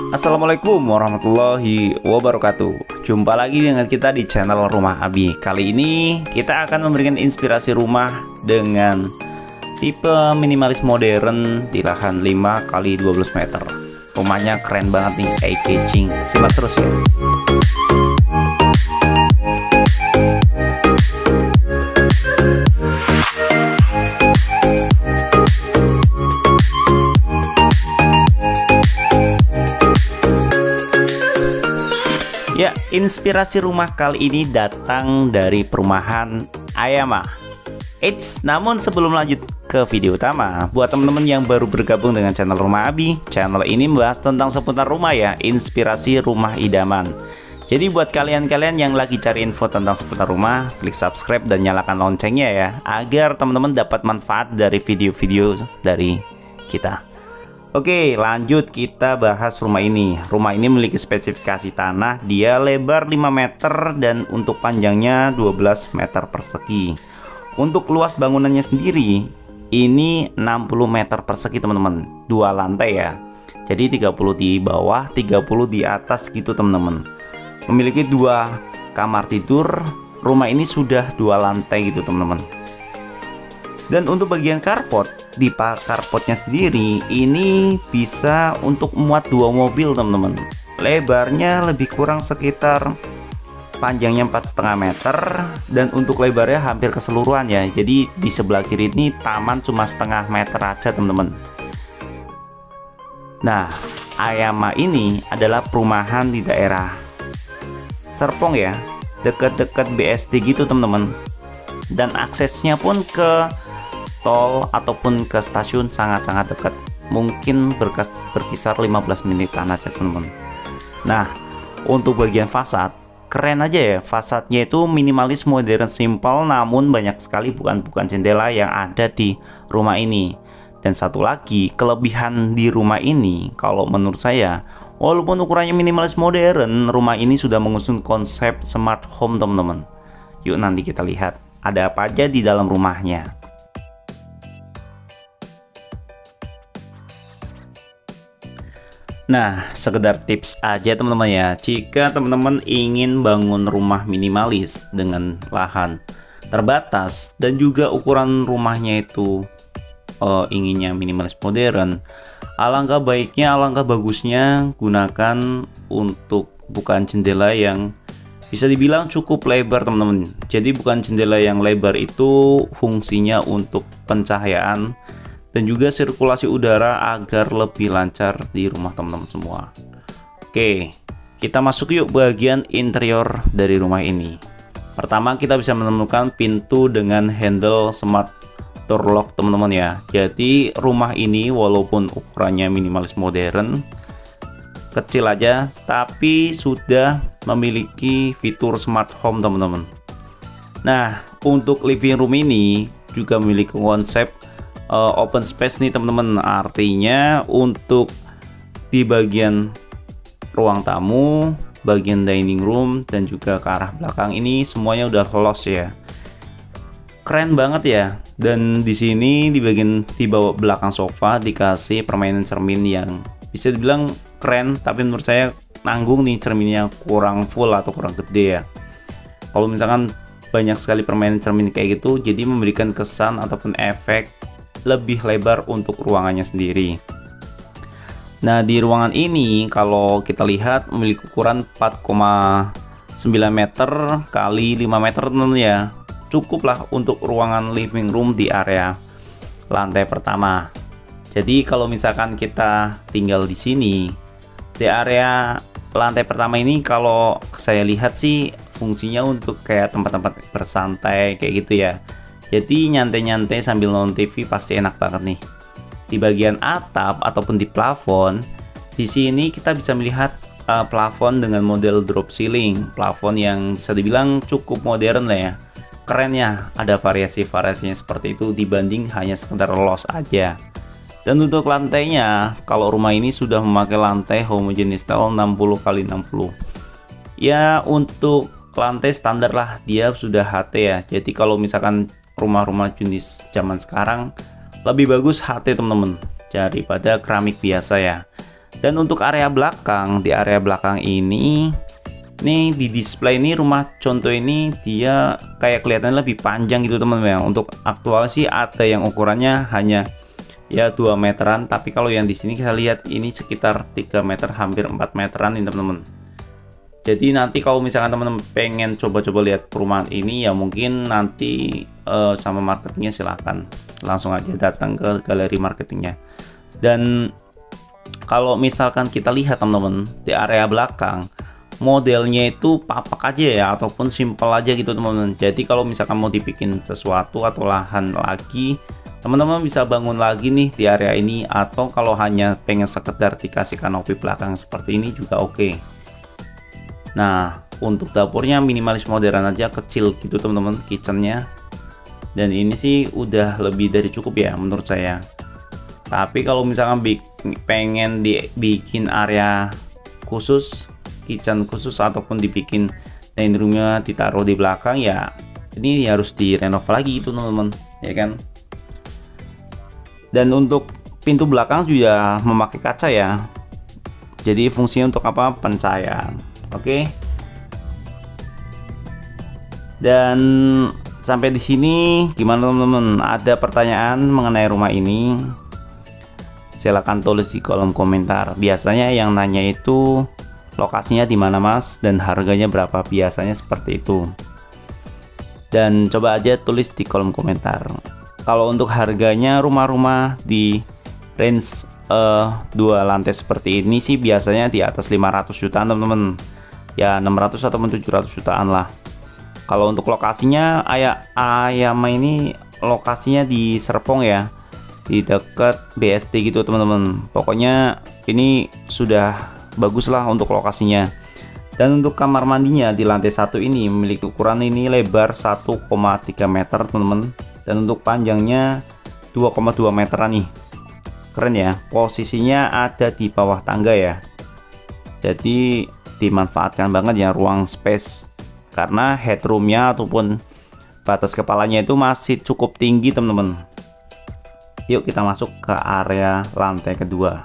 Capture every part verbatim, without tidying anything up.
Assalamualaikum warahmatullahi wabarakatuh. Jumpa lagi dengan kita di channel Rumah Abi. Kali ini kita akan memberikan inspirasi rumah dengan tipe minimalis modern di lahan lima kali dua belas meter. Rumahnya keren banget nih, eye catching. Simak terus ya. Ya, inspirasi rumah kali ini datang dari perumahan Ayama. Eits, namun sebelum lanjut ke video utama, buat teman-teman yang baru bergabung dengan channel Rumah Abi, channel ini membahas tentang seputar rumah ya, inspirasi rumah idaman. Jadi buat kalian-kalian yang lagi cari info tentang seputar rumah, klik subscribe dan nyalakan loncengnya ya, agar teman-teman dapat manfaat dari video-video dari kita. Oke, lanjut kita bahas rumah ini. Rumah ini memiliki spesifikasi tanah, dia lebar lima meter dan untuk panjangnya dua belas meter persegi. Untuk luas bangunannya sendiri, ini enam puluh meter persegi teman-teman. Dua lantai ya. Jadi tiga puluh di bawah, tiga puluh di atas gitu teman-teman. Memiliki dua kamar tidur. Rumah ini sudah dua lantai gitu teman-teman. Dan untuk bagian carport, di carportnya sendiri ini bisa untuk muat dua mobil teman-teman. Lebarnya lebih kurang sekitar panjangnya empat koma lima meter dan untuk lebarnya hampir keseluruhan ya. Jadi di sebelah kiri ini taman cuma setengah meter aja teman-teman. Nah, Ayama ini adalah perumahan di daerah Serpong ya, dekat-dekat B S D gitu teman-teman. Dan aksesnya pun ke tol ataupun ke stasiun sangat-sangat dekat, mungkin berkas, berkisar lima belas menitan aja teman-teman. Nah, untuk bagian fasad keren aja ya, fasadnya itu minimalis modern simple, namun banyak sekali bukan-bukan jendela yang ada di rumah ini. Dan satu lagi kelebihan di rumah ini, kalau menurut saya, walaupun ukurannya minimalis modern, rumah ini sudah mengusung konsep smart home teman-teman. Yuk nanti kita lihat ada apa aja di dalam rumahnya. Nah, sekedar tips aja teman-teman ya, jika teman-teman ingin bangun rumah minimalis dengan lahan terbatas dan juga ukuran rumahnya itu uh, inginnya minimalis modern, alangkah baiknya, alangkah bagusnya gunakan untuk bukan jendela yang bisa dibilang cukup lebar teman-teman. Jadi bukan jendela yang lebar itu fungsinya untuk pencahayaan dan juga sirkulasi udara agar lebih lancar di rumah teman-teman semua. Oke, kita masuk yuk bagian interior dari rumah ini. Pertama kita bisa menemukan pintu dengan handle smart door lock teman-teman ya. Jadi rumah ini walaupun ukurannya minimalis modern, kecil aja, tapi sudah memiliki fitur smart home teman-teman. Nah, untuk living room ini juga memiliki konsep Uh, open space nih teman-teman, artinya untuk di bagian ruang tamu, bagian dining room dan juga ke arah belakang ini semuanya udah los ya. Keren banget ya. Dan di sini di bagian di bawah belakang sofa dikasih permainan cermin yang bisa dibilang keren, tapi menurut saya nanggung nih, cerminnya kurang full atau kurang gede ya. Kalau misalkan banyak sekali permainan cermin kayak gitu, jadi memberikan kesan ataupun efek lebih lebar untuk ruangannya sendiri. Nah, di ruangan ini kalau kita lihat memiliki ukuran empat koma sembilan meter kali lima meter teman-teman ya. Cukup lah untuk ruangan living room di area lantai pertama. Jadi kalau misalkan kita tinggal di sini, di area lantai pertama ini kalau saya lihat sih fungsinya untuk kayak tempat-tempat bersantai kayak gitu ya. Jadi nyantai-nyantai sambil nonton T V pasti enak banget nih. Di bagian atap ataupun di plafon, di sini kita bisa melihat uh, plafon dengan model drop ceiling, plafon yang bisa dibilang cukup modern lah ya. Keren ya, ada variasi-variasinya seperti itu dibanding hanya sekedar los aja. Dan untuk lantainya, kalau rumah ini sudah memakai lantai homogeneous style enam puluh kali enam puluh. Ya, untuk lantai standar lah, dia sudah H T ya. Jadi kalau misalkan rumah-rumah jenis zaman sekarang lebih bagus H T teman-teman daripada keramik biasa ya. Dan untuk area belakang, di area belakang ini nih di display ini rumah contoh ini dia kayak kelihatan lebih panjang gitu teman-teman. Untuk aktual sih ada yang ukurannya hanya ya dua meteran, tapi kalau yang di sini kita lihat ini sekitar tiga meter, hampir empat meteran ini teman-teman. Jadi nanti kalau misalkan teman-teman pengen coba-coba lihat perumahan ini ya mungkin nanti uh, sama marketingnya silahkan langsung aja datang ke galeri marketingnya. Dan kalau misalkan kita lihat teman-teman di area belakang modelnya itu papak aja ya ataupun simple aja gitu teman-teman. Jadi kalau misalkan mau dibikin sesuatu atau lahan lagi, teman-teman bisa bangun lagi nih di area ini, atau kalau hanya pengen sekedar dikasih kanopi belakang seperti ini juga oke. Okay. Nah, untuk dapurnya minimalis modern aja, kecil gitu teman-teman kitchennya. Dan ini sih udah lebih dari cukup ya menurut saya. Tapi kalau misalkan pengen dibikin area khusus, kitchen khusus, ataupun dibikin dining roomnya ditaruh di belakang, ya ini harus direnov lagi gitu teman-teman, ya kan. Dan untuk pintu belakang juga memakai kaca ya. Jadi fungsinya untuk apa? Pencahayaan. Oke. Dan sampai di sini gimana teman-teman? Ada pertanyaan mengenai rumah ini? Silahkan tulis di kolom komentar. Biasanya yang nanya itu lokasinya di mana Mas dan harganya berapa, biasanya seperti itu. Dan coba aja tulis di kolom komentar. Kalau untuk harganya rumah-rumah di range uh, dua lantai seperti ini sih biasanya di atas lima ratus jutaan teman-teman. Ya enam ratus ataupun tujuh ratus jutaan lah. Kalau untuk lokasinya ayam ayam ini lokasinya di Serpong ya, di dekat B S D gitu teman-teman. Pokoknya ini sudah bagus lah untuk lokasinya. Dan untuk kamar mandinya di lantai satu ini memiliki ukuran ini lebar satu koma tiga meter teman-teman, dan untuk panjangnya dua koma dua meteran nih. Keren ya. Posisinya ada di bawah tangga ya, jadi dimanfaatkan banget ya ruang space, karena headroomnya ataupun batas kepalanya itu masih cukup tinggi teman-teman. Yuk kita masuk ke area lantai kedua.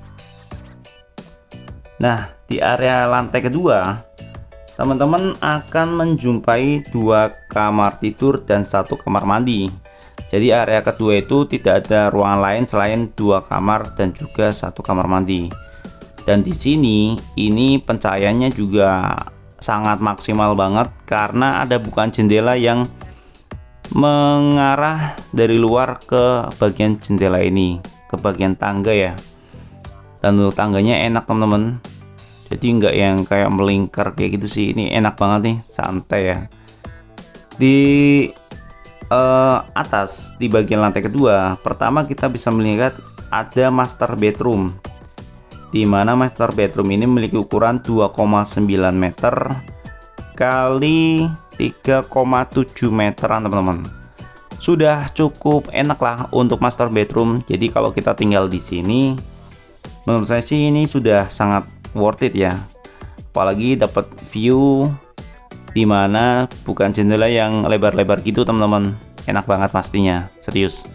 Nah, di area lantai kedua teman-teman akan menjumpai dua kamar tidur dan satu kamar mandi. Jadi area kedua itu tidak ada ruangan lain selain dua kamar dan juga satu kamar mandi. Dan di sini ini pencahayaannya juga sangat maksimal banget karena ada bukaan jendela yang mengarah dari luar ke bagian jendela ini, ke bagian tangga ya. Dan untuk tangganya enak teman-teman, jadi nggak yang kayak melingkar kayak gitu sih. Ini enak banget nih, santai ya. Di uh, atas di bagian lantai kedua pertama kita bisa melihat ada master bedroom, di mana master bedroom ini memiliki ukuran dua koma sembilan meter kali tiga koma tujuh meteran teman-teman. Sudah cukup enak lah untuk master bedroom. Jadi kalau kita tinggal di sini, menurut saya sih ini sudah sangat worth it ya. Apalagi dapat view dimana bukan jendela yang lebar-lebar gitu teman-teman. Enak banget pastinya, serius.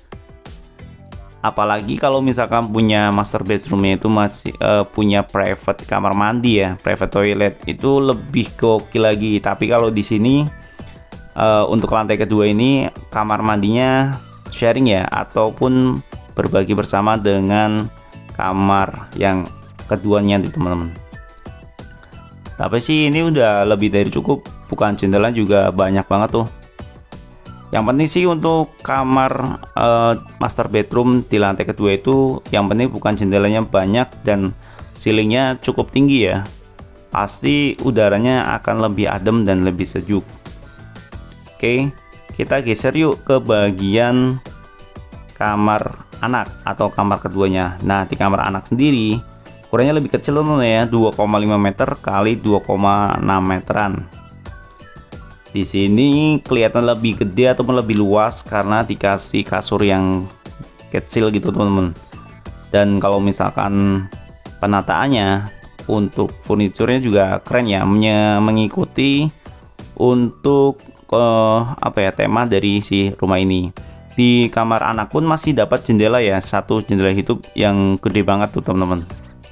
Apalagi kalau misalkan punya master bedroomnya itu masih uh, punya private kamar mandi ya, private toilet, itu lebih gokil lagi. Tapi kalau di sini uh, untuk lantai kedua ini kamar mandinya sharing ya, ataupun berbagi bersama dengan kamar yang keduanya nih teman-teman. Tapi sih ini udah lebih dari cukup, bukan jendela juga banyak banget tuh. Yang penting sih untuk kamar uh, master bedroom di lantai kedua itu yang penting bukan jendelanya banyak dan ceilingnya cukup tinggi ya. Pasti udaranya akan lebih adem dan lebih sejuk. Oke, kita geser yuk ke bagian kamar anak atau kamar keduanya. Nah, di kamar anak sendiri ukurannya lebih kecil teman ya, dua koma lima meter kali dua koma enam meteran. Di sini kelihatan lebih gede ataupun lebih luas karena dikasih kasur yang kecil gitu teman-teman. Dan kalau misalkan penataannya untuk furniturnya juga keren ya, mengikuti untuk uh, apa ya tema dari si rumah ini. Di kamar anak pun masih dapat jendela ya, satu jendela hidup yang gede banget tuh teman-teman.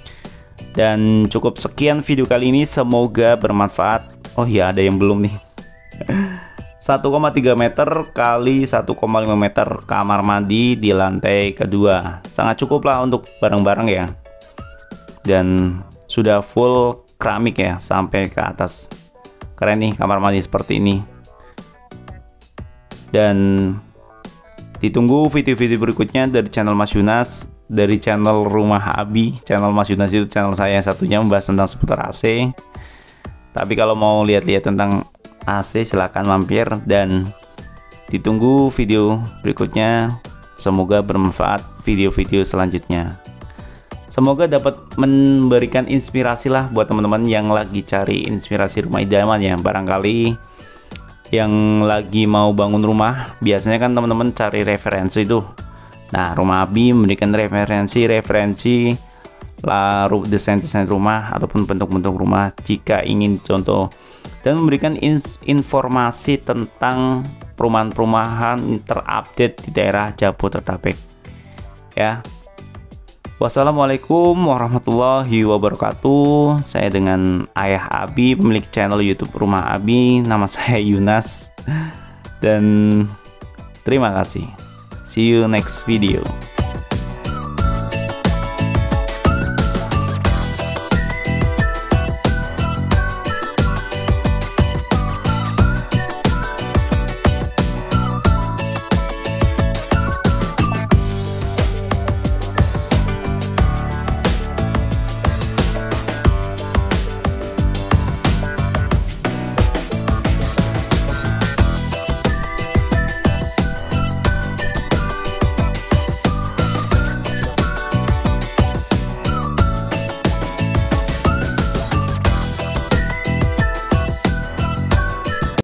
Dan cukup sekian video kali ini, semoga bermanfaat. Oh iya, ada yang belum nih. satu koma tiga meter kali satu koma lima meter kamar mandi di lantai kedua. Sangat cukup lah untuk barang-barang ya. Dan sudah full keramik ya sampai ke atas. Keren nih kamar mandi seperti ini. Dan ditunggu video-video berikutnya dari channel Mas Yunas, dari channel Rumah Abi. Channel Mas Yunas itu channel saya yang satunya membahas tentang seputar A C. Tapi kalau mau lihat-lihat tentang A C silahkan mampir, dan ditunggu video berikutnya. Semoga bermanfaat video-video selanjutnya. Semoga dapat memberikan inspirasi lah buat teman-teman yang lagi cari inspirasi rumah idaman ya. Barangkali yang lagi mau bangun rumah, biasanya kan teman-teman cari referensi tuh. Nah, Rumah Abi memberikan referensi-referensi lah desain-desain rumah ataupun bentuk-bentuk rumah jika ingin contoh, dan memberikan informasi tentang perumahan-perumahan terupdate di daerah Jabodetabek ya. Wassalamualaikum warahmatullahi wabarakatuh. Saya dengan Ayah Abi, pemilik channel YouTube Rumah Abi. Nama saya Yunas, dan terima kasih. See you next video.